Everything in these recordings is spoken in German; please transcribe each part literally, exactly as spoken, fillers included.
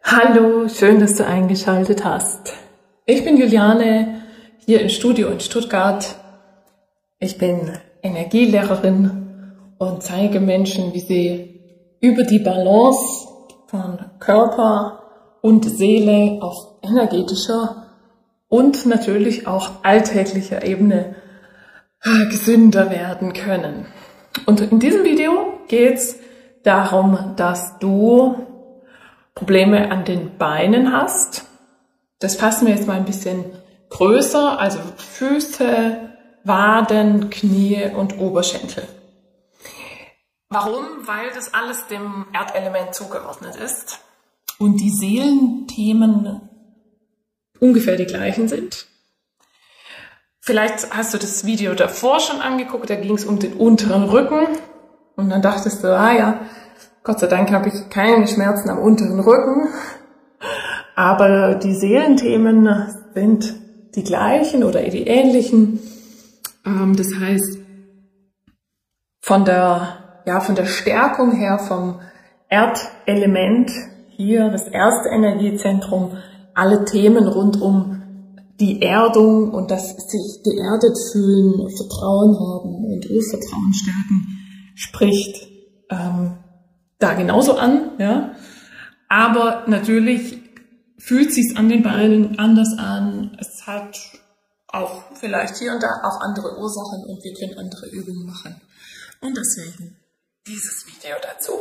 Hallo, schön, dass du eingeschaltet hast. Ich bin Juliane, hier im Studio in Stuttgart. Ich bin Energielehrerin und zeige Menschen, wie sie über die Balance von Körper und Seele auf energetischer und natürlich auch alltäglicher Ebene gesünder werden können. Und in diesem Video geht es darum, dass du Probleme an den Beinen hast. Das fassen wir jetzt mal ein bisschen größer, also Füße, Waden, Knie und Oberschenkel. Warum? Weil das alles dem Erdelement zugeordnet ist und die Seelenthemen ungefähr die gleichen sind. Vielleicht hast du das Video davor schon angeguckt, da ging es um den unteren Rücken und dann dachtest du, ah ja, Gott sei Dank habe ich keine Schmerzen am unteren Rücken, aber die Seelenthemen sind die gleichen oder die ähnlichen. Das heißt, von der, ja, von der Stärkung her vom Erdelement, hier das erste Energiezentrum, alle Themen rund um die Erdung und das sich geerdet fühlen, Vertrauen haben und Urvertrauen stärken, spricht ähm, da genauso an, ja. Aber natürlich fühlt sich's an den Beinen anders an. Es hat auch vielleicht hier und da auch andere Ursachen und wir können andere Übungen machen. Und deswegen dieses Video dazu.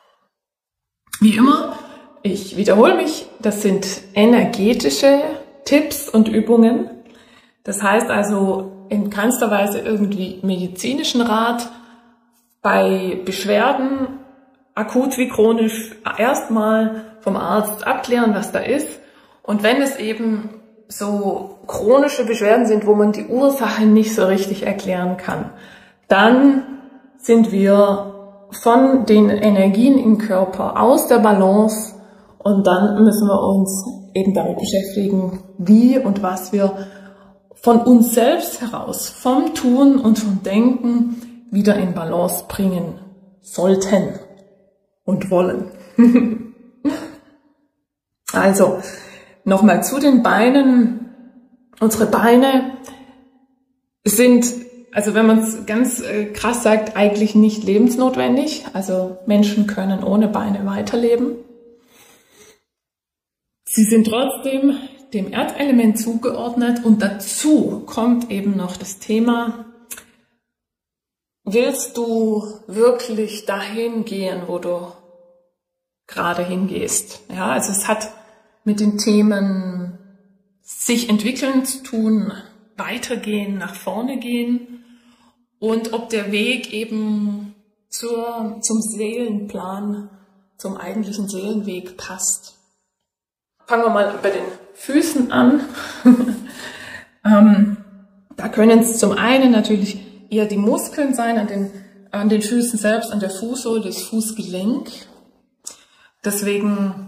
Wie immer, ich wiederhole mich, das sind energetische Tipps und Übungen. Das heißt also in keinster Weise irgendwie medizinischen Rat. Bei Beschwerden, akut wie chronisch, erstmal vom Arzt abklären, was da ist. Und wenn es eben so chronische Beschwerden sind, wo man die Ursache nicht so richtig erklären kann, dann sind wir von den Energien im Körper aus der Balance und dann müssen wir uns eben damit beschäftigen, wie und was wir von uns selbst heraus, vom Tun und vom Denken wieder in Balance bringen sollten und wollen. Also, nochmal zu den Beinen. Unsere Beine sind, also wenn man es ganz äh, krass sagt, eigentlich nicht lebensnotwendig. Also Menschen können ohne Beine weiterleben. Sie sind trotzdem dem Erdelement zugeordnet und dazu kommt eben noch das Thema: Willst du wirklich dahin gehen, wo du gerade hingehst? Ja, also es hat mit den Themen sich entwickeln zu tun, weitergehen, nach vorne gehen und ob der Weg eben zur, zum Seelenplan, zum eigentlichen Seelenweg passt. Fangen wir mal bei den Füßen an. ähm, da können es zum einen natürlich eher die Muskeln sein an den, an den Füßen selbst, an der Fußsohle, das Fußgelenk. Deswegen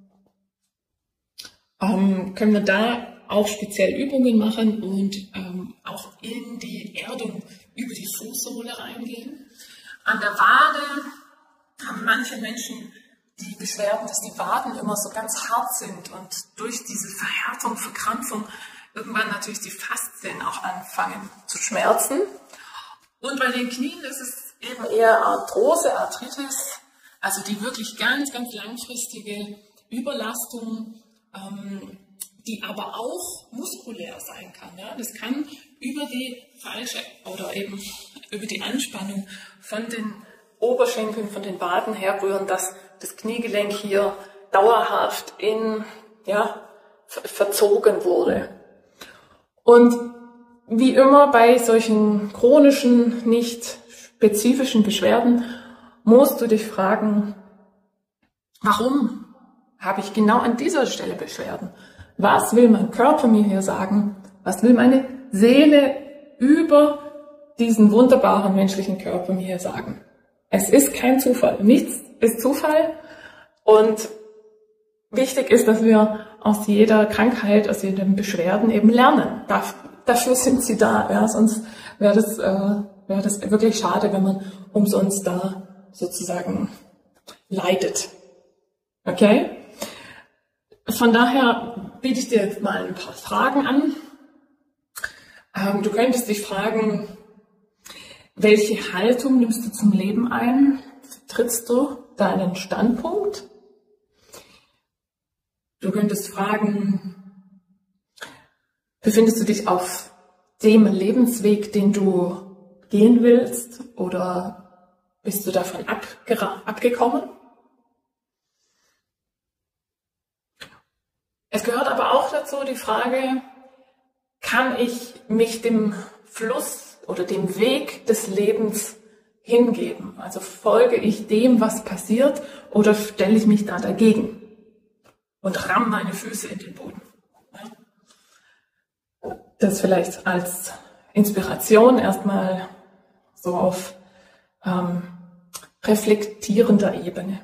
ähm, können wir da auch speziell Übungen machen und ähm, auch in die Erdung über die Fußsohle reingehen. An der Wade haben manche Menschen die Beschwerden, dass die Waden immer so ganz hart sind und durch diese Verhärtung, Verkrampfung irgendwann natürlich die Faszien auch anfangen zu schmerzen. Und bei den Knien ist es eben eher Arthrose, Arthritis, also die wirklich ganz, ganz langfristige Überlastung, ähm, die aber auch muskulär sein kann. Ja? Das kann über die falsche oder eben über die Anspannung von den Oberschenkeln, von den Waden herrühren, dass das Kniegelenk hier dauerhaft in, ja, verzogen wurde. Und wie immer bei solchen chronischen, nicht spezifischen Beschwerden musst du dich fragen, warum habe ich genau an dieser Stelle Beschwerden? Was will mein Körper mir hier sagen? Was will meine Seele über diesen wunderbaren menschlichen Körper mir hier sagen? Es ist kein Zufall. Nichts ist Zufall. Und wichtig ist, dass wir aus jeder Krankheit, aus jedem Beschwerden eben lernen. Dafür sind sie da. Ja? Sonst wäre das, äh, wäre das wirklich schade, wenn man umsonst da sozusagen leidet. Okay? von daher biete ich dir jetzt mal ein paar Fragen an. Ähm, du könntest dich fragen, welche Haltung nimmst du zum Leben ein? Vertrittst du deinen Standpunkt? Du könntest fragen, befindest du dich auf dem Lebensweg, den du gehen willst, oder bist du davon abgekommen? Es gehört aber auch dazu die Frage, kann ich mich dem Fluss oder dem Weg des Lebens hingeben? Also folge ich dem, was passiert, oder stelle ich mich da dagegen und ramme meine Füße in den Boden? Das vielleicht als Inspiration erstmal so auf ähm, reflektierender Ebene.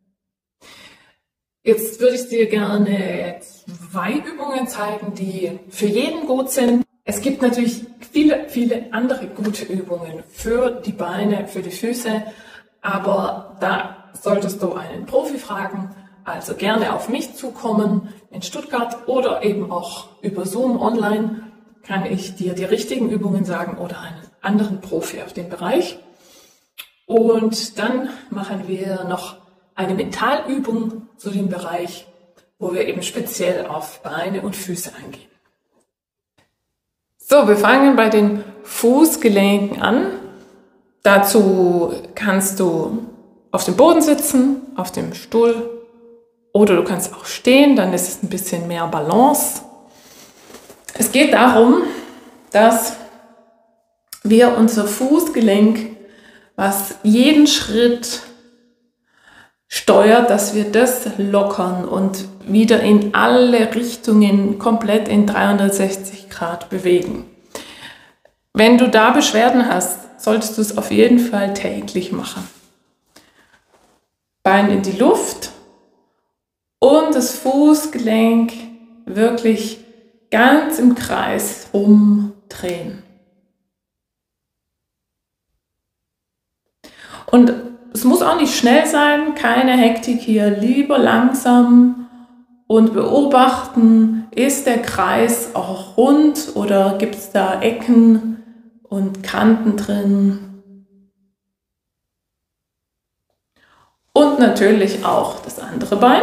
Jetzt würde ich dir gerne zwei Übungen zeigen, die für jeden gut sind. Es gibt natürlich viele, viele andere gute Übungen für die Beine, für die Füße, aber da solltest du einen Profi fragen, also gerne auf mich zukommen in Stuttgart oder eben auch über Zoom online. Kann ich dir die richtigen Übungen sagen oder einen anderen Profi auf dem Bereich. Und dann machen wir noch eine Mentalübung zu dem Bereich, wo wir eben speziell auf Beine und Füße eingehen. So, wir fangen bei den Fußgelenken an. Dazu kannst du auf dem Boden sitzen, auf dem Stuhl, oder du kannst auch stehen, dann ist es ein bisschen mehr Balance. Es geht darum, dass wir unser Fußgelenk, was jeden Schritt steuert, dass wir das lockern und wieder in alle Richtungen komplett in dreihundertsechzig Grad bewegen. Wenn du da Beschwerden hast, solltest du es auf jeden Fall täglich machen. Bein in die Luft und das Fußgelenk wirklich ganz im Kreis rumdrehen. Und es muss auch nicht schnell sein, keine Hektik hier, lieber langsam und beobachten, ist der Kreis auch rund oder gibt es da Ecken und Kanten drin? Und natürlich auch das andere Bein.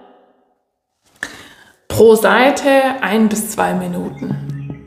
Pro Seite ein bis zwei Minuten.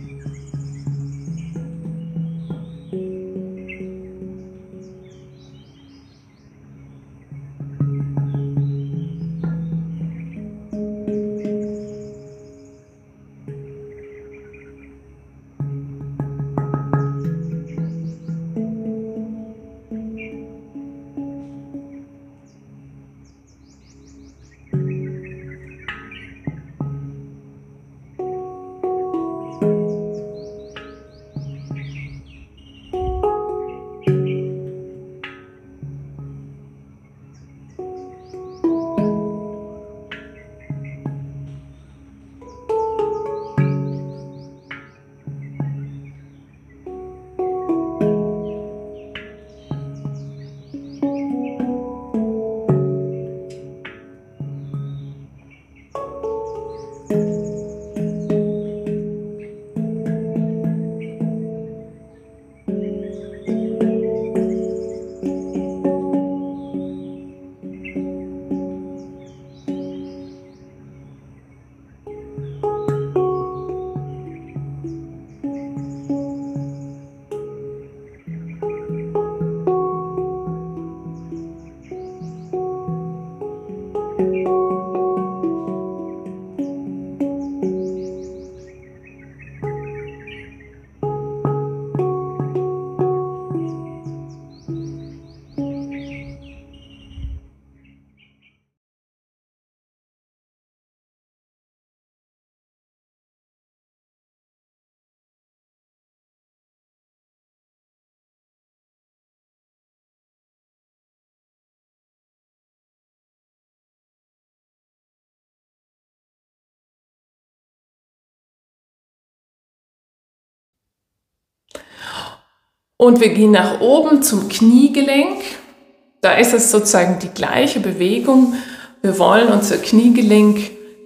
Und wir gehen nach oben zum Kniegelenk. Da ist es sozusagen die gleiche Bewegung. Wir wollen unser Kniegelenk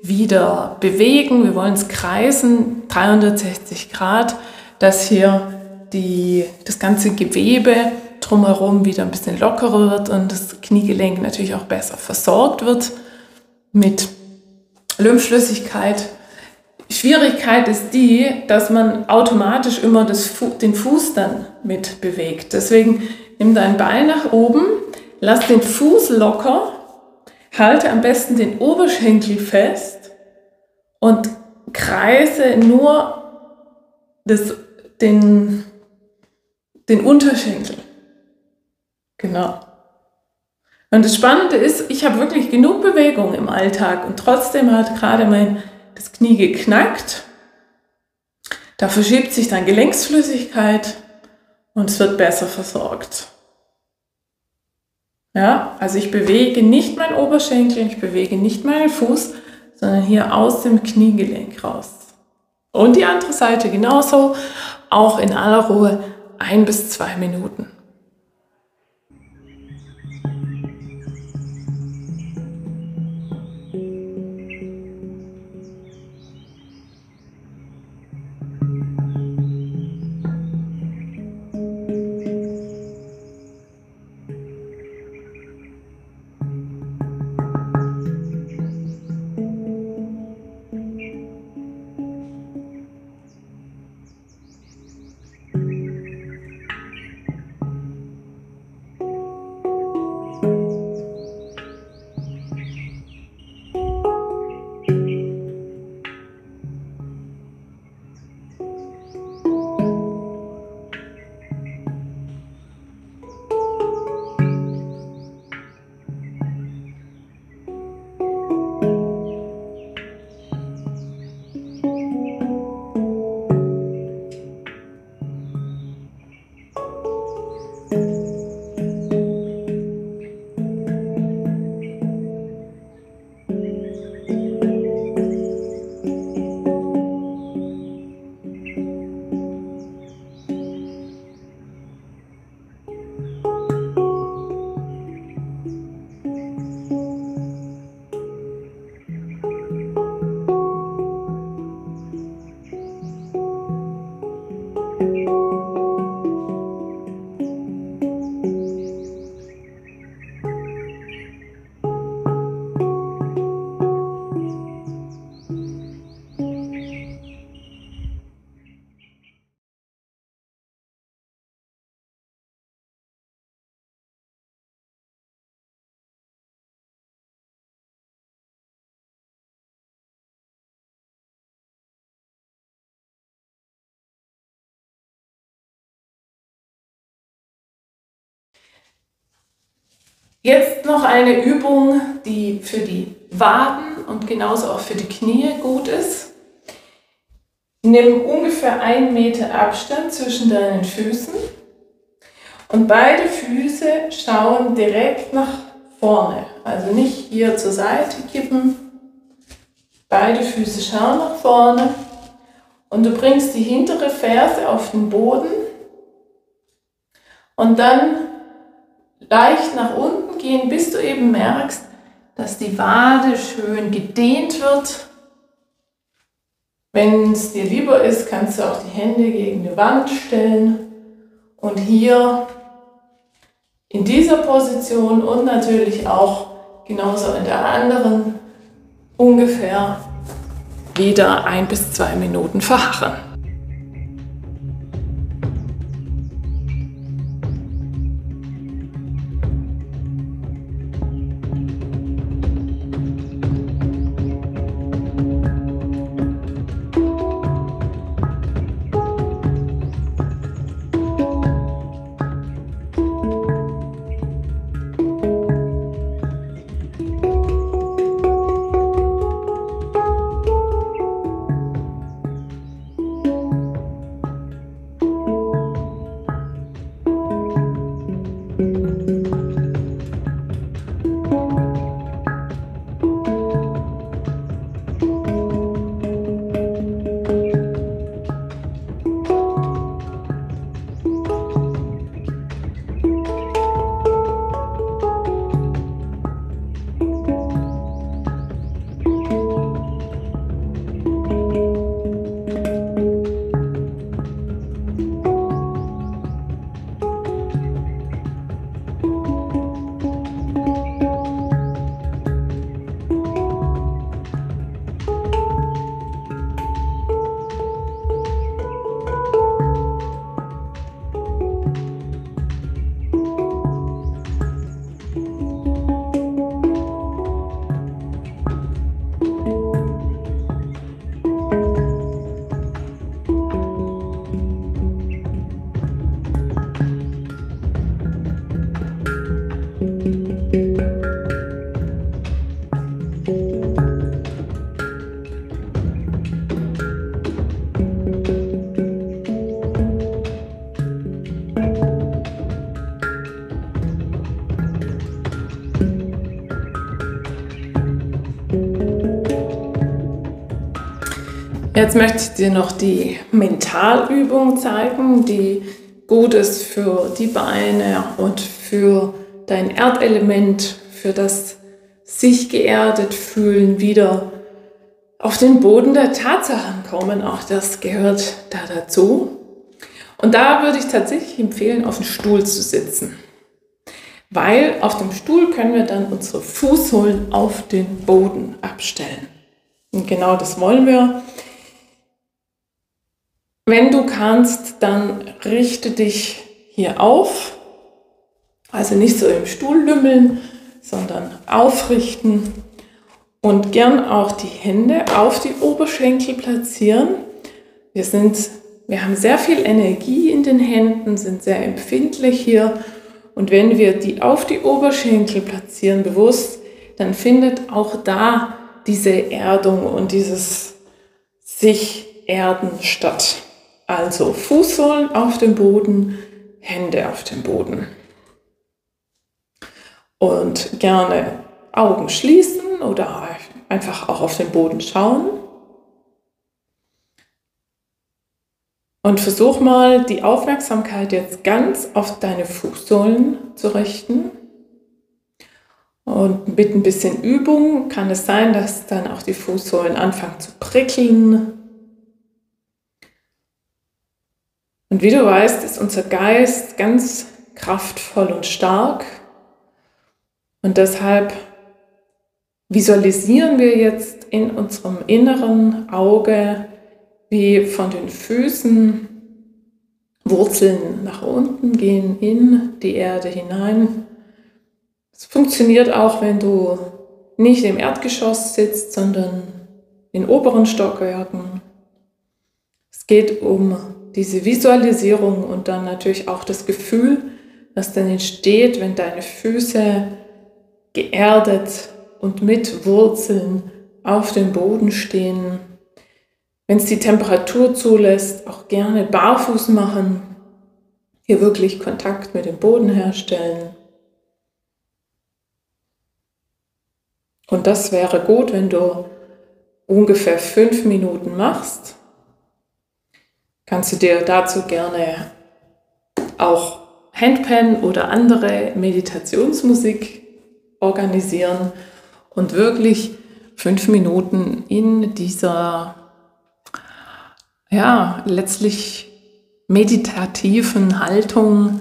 wieder bewegen. Wir wollen es kreisen, dreihundertsechzig Grad, dass hier die, das ganze Gewebe drumherum wieder ein bisschen lockerer wird und das Kniegelenk natürlich auch besser versorgt wird mit Lymphflüssigkeit. Schwierigkeit ist die, dass man automatisch immer das Fu- den Fuß dann mit bewegt. Deswegen nimm dein Bein nach oben, lass den Fuß locker, halte am besten den Oberschenkel fest und kreise nur das, den, den Unterschenkel. Genau. Und das Spannende ist, ich habe wirklich genug Bewegung im Alltag und trotzdem hat gerade mein das Knie geknackt. Da verschiebt sich dann Gelenksflüssigkeit und es wird besser versorgt. Ja, also ich bewege nicht meinen Oberschenkel, ich bewege nicht meinen Fuß, sondern hier aus dem Kniegelenk raus. Und die andere Seite genauso, auch in aller Ruhe, ein bis zwei Minuten. Jetzt noch eine Übung, die für die Waden und genauso auch für die Knie gut ist. Nimm ungefähr einen Meter Abstand zwischen deinen Füßen und beide Füße schauen direkt nach vorne. Also nicht hier zur Seite kippen. Beide Füße schauen nach vorne und du bringst die hintere Ferse auf den Boden und dann leicht nach unten gehen, bis du eben merkst, dass die Wade schön gedehnt wird. Wenn es dir lieber ist, kannst du auch die Hände gegen die Wand stellen und hier in dieser Position und natürlich auch genauso in der anderen ungefähr wieder ein bis zwei Minuten verharren. Jetzt möchte ich dir noch die Mentalübung zeigen, die gut ist für die Beine und für dein Erdelement, für das sich geerdet fühlen, wieder auf den Boden der Tatsachen kommen. Auch das gehört da dazu. Und da würde ich tatsächlich empfehlen, auf dem Stuhl zu sitzen. Weil auf dem Stuhl können wir dann unsere Fußsohlen auf den Boden abstellen. Und genau das wollen wir. Wenn du kannst, dann richte dich hier auf. Also nicht so im Stuhl lümmeln, sondern aufrichten. Und gern auch die Hände auf die Oberschenkel platzieren. Wir sind, wir haben sehr viel Energie in den Händen, sind sehr empfindlich hier. Und wenn wir die auf die Oberschenkel platzieren, bewusst, dann findet auch da diese Erdung und dieses sich Erden statt. Also Fußsohlen auf dem Boden, Hände auf dem Boden. Und gerne Augen schließen oder einfach auch auf den Boden schauen. Und versuch mal, die Aufmerksamkeit jetzt ganz auf deine Fußsohlen zu richten. Und mit ein bisschen Übung kann es sein, dass dann auch die Fußsohlen anfangen zu prickeln. Und wie du weißt, ist unser Geist ganz kraftvoll und stark. Und deshalb visualisieren wir jetzt in unserem inneren Auge, wie von den Füßen Wurzeln nach unten gehen in die Erde hinein. Es funktioniert auch, wenn du nicht im Erdgeschoss sitzt, sondern in oberen Stockwerken. Es geht um diese Visualisierung und dann natürlich auch das Gefühl, das dann entsteht, wenn deine Füße geerdet und mit Wurzeln auf dem Boden stehen. Wenn es die Temperatur zulässt, auch gerne barfuß machen, hier wirklich Kontakt mit dem Boden herstellen. Und das wäre gut, wenn du ungefähr fünf Minuten machst. Kannst du dir dazu gerne auch Handpan oder andere Meditationsmusik organisieren und wirklich fünf Minuten in dieser, ja, letztlich meditativen Haltung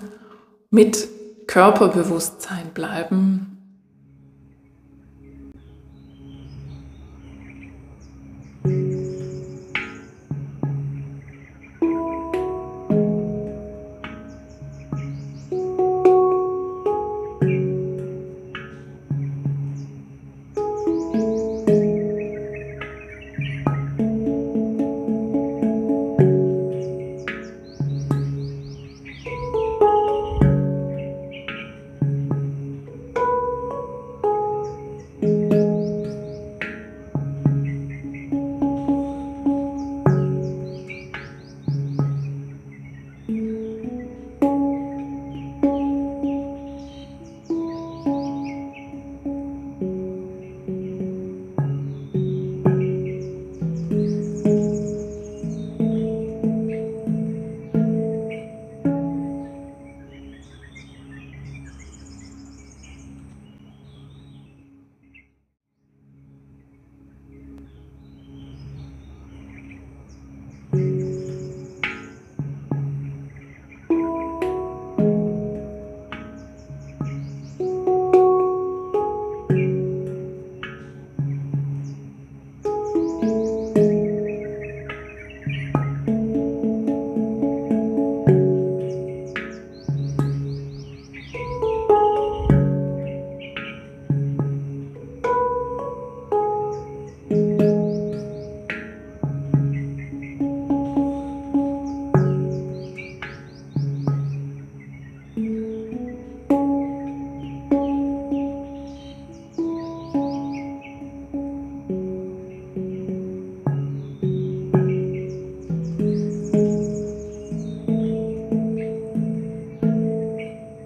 mit Körperbewusstsein bleiben.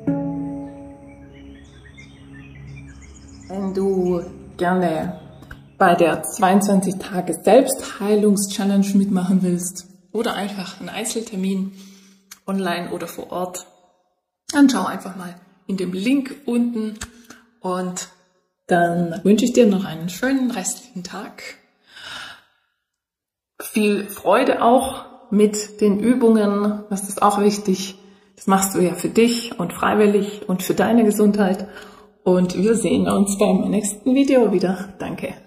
Wenn du gerne bei der zweiundzwanzig Tage Selbstheilungs-Challenge mitmachen willst oder einfach einen Einzeltermin online oder vor Ort, dann schau einfach mal in dem Link unten und dann wünsche ich dir noch einen schönen restlichen Tag. Viel Freude auch mit den Übungen, das ist auch wichtig. Das machst du ja für dich und freiwillig und für deine Gesundheit. Und wir sehen uns beim nächsten Video wieder. Danke.